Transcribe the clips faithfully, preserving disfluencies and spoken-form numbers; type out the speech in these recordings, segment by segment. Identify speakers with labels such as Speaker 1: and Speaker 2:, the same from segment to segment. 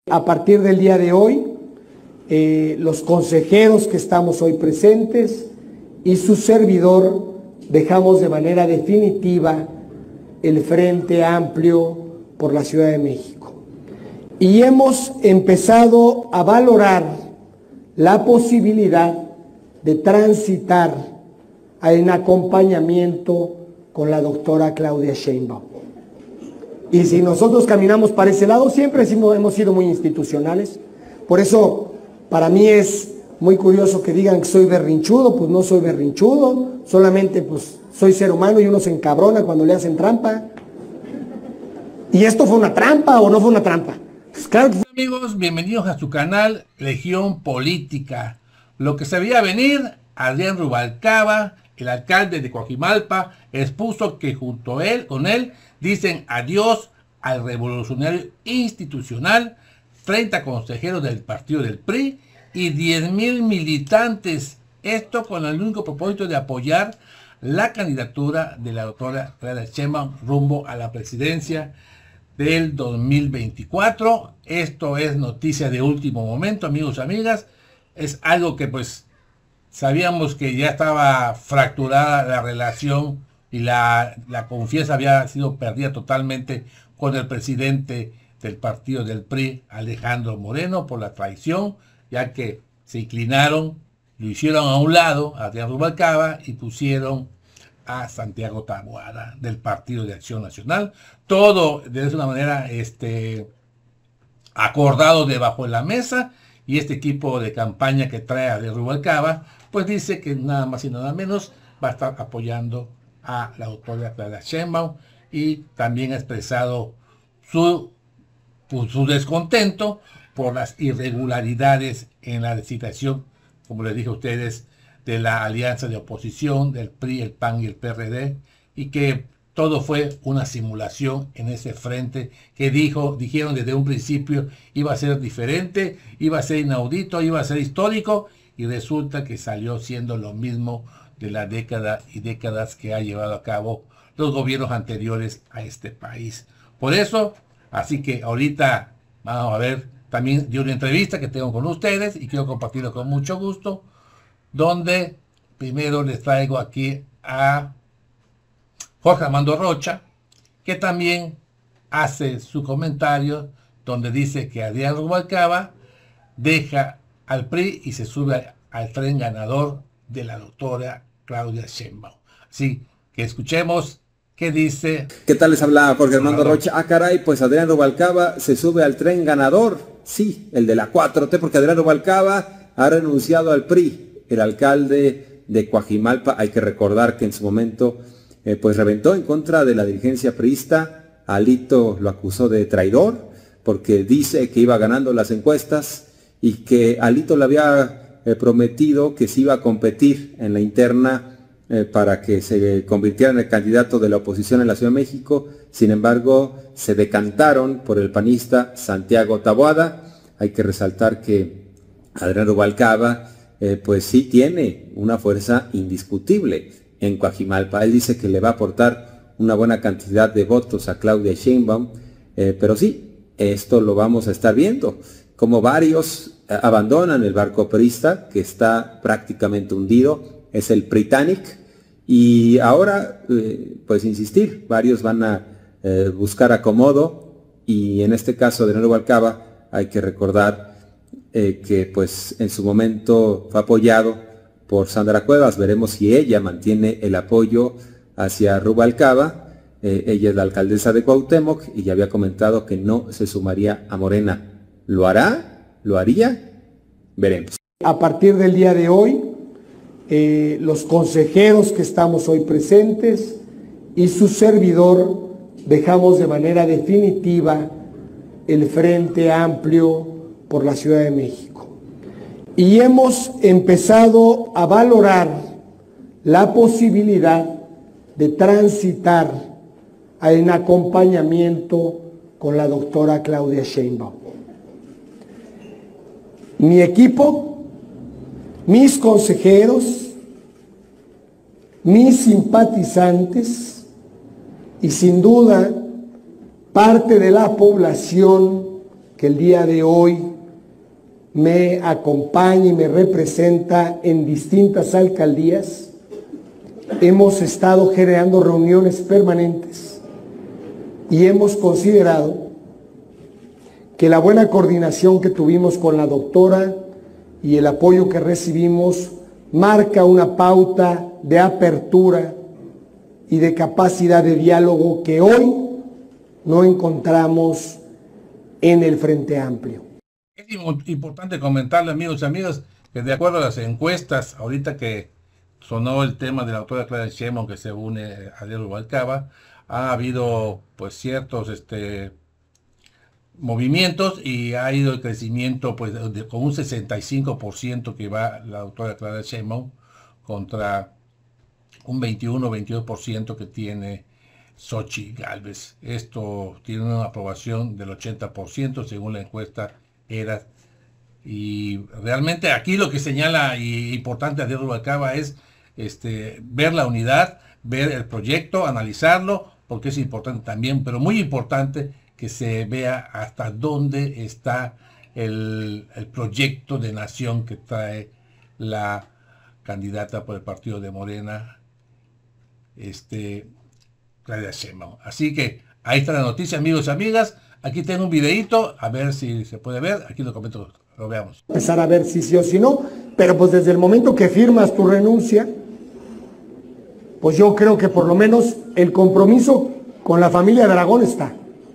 Speaker 1: A partir del día de hoy, eh, los consejeros que estamos hoy presentes y su servidor dejamos de manera definitiva el Frente Amplio por la Ciudad de México. Y hemos empezado a valorar la posibilidad de transitar en acompañamiento con la doctora Claudia Sheinbaum. Y si nosotros caminamos para ese lado, siempre hemos sido muy institucionales. Por eso, para mí es muy curioso que digan que soy berrinchudo. Pues no soy berrinchudo, solamente pues soy ser humano y uno se encabrona cuando le hacen trampa. ¿Y esto fue una trampa o no fue una trampa? Pues claro que fue.
Speaker 2: Amigos, bienvenidos a su canal Legión Política. Lo que se veía venir, Adrián Rubalcaba, el alcalde de Coajimalpa, expuso que junto a él, con él, dicen adiós al revolucionario institucional, treinta consejeros del partido del P R I y diez mil militantes. Esto con el único propósito de apoyar la candidatura de la doctora Claudia Sheinbaum rumbo a la presidencia del dos mil veinticuatro. Esto es noticia de último momento, amigos y amigas. Es algo que pues sabíamos que ya estaba fracturada la relación y la, la confianza había sido perdida totalmente con el presidente del partido del P R I, Alejandro Moreno, por la traición, ya que se inclinaron, lo hicieron a un lado, a Adrián Rubalcaba, y pusieron a Santiago Taboada del Partido de Acción Nacional. Todo de una manera este, acordado debajo de la mesa, y este equipo de campaña que trae a Adrián Rubalcaba, pues dice que nada más y nada menos va a estar apoyando a la doctora Claudia Sheinbaum, y también ha expresado su, pues, su descontento por las irregularidades en la licitación, como les dije a ustedes, de la alianza de oposición del P R I, el P A N y el P R D, y que todo fue una simulación en ese frente que dijo, dijeron desde un principio iba a ser diferente, iba a ser inaudito, iba a ser histórico, y resulta que salió siendo lo mismo de la década y décadas que ha llevado a cabo los gobiernos anteriores a este país. Por eso, así que ahorita vamos a ver también de una entrevista que tengo con ustedes y quiero compartirlo con mucho gusto, donde primero les traigo aquí a Jorge Armando Rocha, que también hace su comentario donde dice que Adrián Rubalcaba deja al P R I y se sube al tren ganador de la doctora Claudia Sheinbaum. Así que escuchemos qué dice.
Speaker 3: ¿Qué tal? Les habla Jorge Armando Rocha. Ah, caray, pues Adrián Rubalcaba se sube al tren ganador. Sí, el de la cuatro T, porque Adrián Rubalcaba ha renunciado al P R I. El alcalde de Coajimalpa, hay que recordar que en su momento eh, pues reventó en contra de la dirigencia priista. Alito lo acusó de traidor porque dice que iba ganando las encuestas y que Alito le había eh, prometido que se iba a competir en la interna eh, para que se convirtiera en el candidato de la oposición en la Ciudad de México. Sin embargo, se decantaron por el panista Santiago Taboada. Hay que resaltar que Adrián Rubalcaba Eh, pues sí tiene una fuerza indiscutible en Coajimalpa. Él dice que le va a aportar una buena cantidad de votos a Claudia Sheinbaum, eh, pero sí, esto lo vamos a estar viendo, como varios eh, abandonan el barco priista, que está prácticamente hundido, es el Britannic, y ahora, eh, pues insistir, varios van a eh, buscar acomodo, y en este caso de Rubalcaba hay que recordar Eh, que pues en su momento fue apoyado por Sandra Cuevas. Veremos si ella mantiene el apoyo hacia Rubalcaba. Eh, ella es la alcaldesa de Cuauhtémoc y ya había comentado que no se sumaría a Morena. ¿Lo hará? ¿Lo haría? Veremos.
Speaker 1: A partir del día de hoy, eh, los consejeros que estamos hoy presentes y su servidor dejamos de manera definitiva el Frente Amplio por la Ciudad de México. Y hemos empezado a valorar la posibilidad de transitar en acompañamiento con la doctora Claudia Sheinbaum. Mi equipo, mis consejeros, mis simpatizantes y sin duda parte de la población que el día de hoy me acompaña y me representa en distintas alcaldías. Hemos estado generando reuniones permanentes y hemos considerado que la buena coordinación que tuvimos con la doctora y el apoyo que recibimos marca una pauta de apertura y de capacidad de diálogo que hoy no encontramos en el Frente Amplio.
Speaker 2: Es importante comentarle, amigos y amigas, que de acuerdo a las encuestas, ahorita que sonó el tema de la doctora Claudia Sheinbaum que se une a Adrián Rubalcaba, ha habido pues ciertos este, movimientos y ha ido el crecimiento pues de, con un sesenta y cinco por ciento que va la doctora Claudia Sheinbaum contra un veintiuno veintidós por ciento que tiene Xochitl Gálvez. Esto tiene una aprobación del ochenta por ciento según la encuesta ERA. Y realmente aquí lo que señala y importante a Adrián Rubalcaba es este, ver la unidad, ver el proyecto, analizarlo, porque es importante también, pero muy importante que se vea hasta dónde está el, el proyecto de nación que trae la candidata por el partido de Morena, este, Claudia Sheinbaum. Así que ahí está la noticia, amigos y amigas. Aquí tengo un videito, a ver si se puede ver. Aquí lo comento, lo veamos.
Speaker 1: Empezar a ver si sí o si no, pero pues desde el momento que firmas tu renuncia, pues yo creo que por lo menos el compromiso con la familia de Aragón está.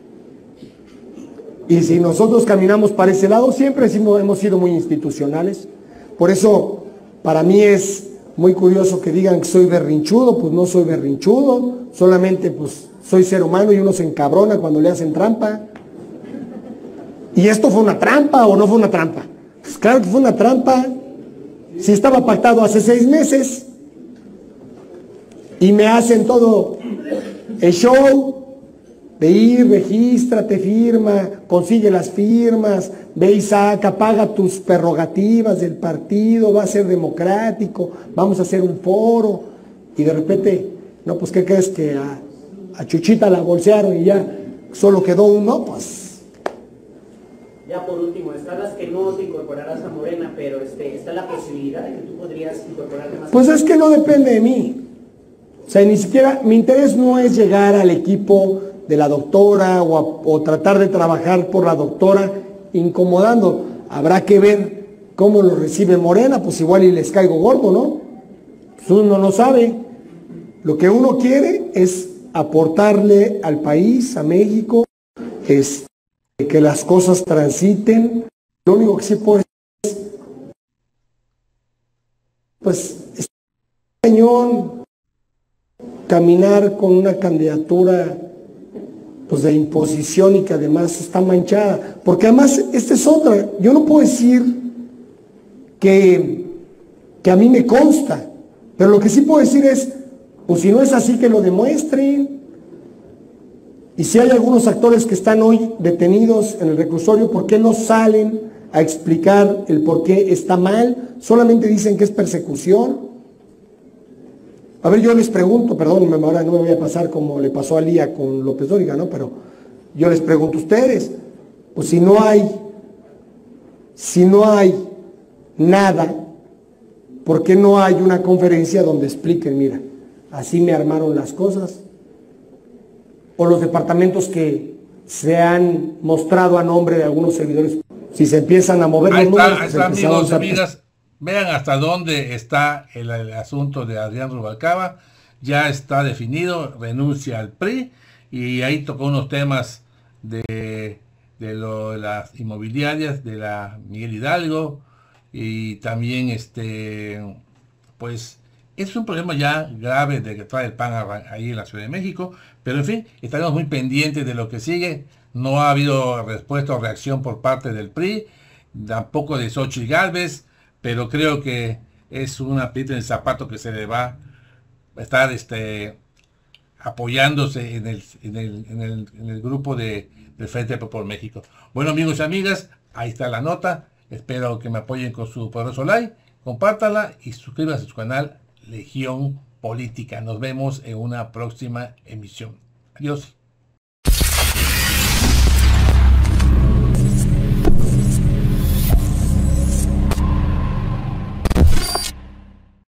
Speaker 1: Y si nosotros caminamos para ese lado, siempre hemos sido muy institucionales. Por eso, para mí es muy curioso que digan que soy berrinchudo. Pues no soy berrinchudo, solamente pues soy ser humano y uno se encabrona cuando le hacen trampa. ¿Y esto fue una trampa o no fue una trampa? Pues claro que fue una trampa. Si estaba pactado hace seis meses y me hacen todo el show de ir, regístrate, firma, consigue las firmas, ve y saca, paga tus prerrogativas del partido, va a ser democrático, vamos a hacer un foro, y de repente, no, pues ¿qué crees? Que a, a Chuchita la bolsearon y ya solo quedó uno, pues.
Speaker 4: Ya por último, están las que no te incorporarás a Morena, pero este, está la posibilidad de que tú podrías incorporarte más.
Speaker 1: Pues es que no depende de mí. O sea, ni siquiera, mi interés no es llegar al equipo de la doctora o, a, o tratar de trabajar por la doctora incomodando. Habrá que ver cómo lo recibe Morena, pues igual y les caigo gordo, ¿no? Pues uno no sabe. Lo que uno quiere es aportarle al país, a México, es que las cosas transiten. Lo único que sí puedo es, pues, es cañón caminar con una candidatura pues de imposición y que además está manchada, porque además esta es otra, yo no puedo decir que, que a mí me consta, pero lo que sí puedo decir es, pues si no es así que lo demuestren, y si hay algunos actores que están hoy detenidos en el reclusorio, ¿por qué no salen a explicar el por qué está mal? Solamente dicen que es persecución. A ver, yo les pregunto, perdón, ahora no me voy a pasar como le pasó a Lía con López Dóriga, ¿no? Pero yo les pregunto a ustedes, pues si no hay, si no hay nada, ¿por qué no hay una conferencia donde expliquen, mira, así me armaron las cosas? O los departamentos que se han mostrado a nombre de algunos servidores, si se empiezan a mover
Speaker 2: ahí
Speaker 1: los
Speaker 2: está,
Speaker 1: números,
Speaker 2: ahí
Speaker 1: pues
Speaker 2: está, amigos,
Speaker 1: a...
Speaker 2: amigas. Vean hasta dónde está el, el asunto de Adrián Rubalcaba. Ya está definido, renuncia al P R I, y ahí tocó unos temas de, de, lo, de las inmobiliarias, de la Miguel Hidalgo, y también este pues es un problema ya grave de que trae el P A N ahí en la Ciudad de México, pero en fin, estaremos muy pendientes de lo que sigue. No ha habido respuesta o reacción por parte del P R I, tampoco de Xochitl Gálvez, pero creo que es una piedra en el zapato que se le va a estar este, apoyándose en el, en el, en el, en el grupo de, del Frente por México. Bueno, amigos y amigas, ahí está la nota. Espero que me apoyen con su poderoso like, compártala y suscríbanse a su canal Legión Política. Nos vemos en una próxima emisión. Adiós.